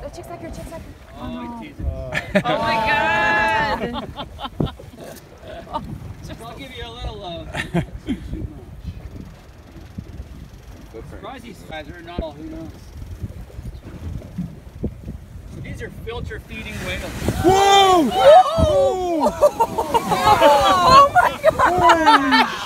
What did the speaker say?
check second. Oh my God. I'll give you a little love. Surprised these guys are not all, who knows. So these are filter feeding whales. Whoa! Oh my God!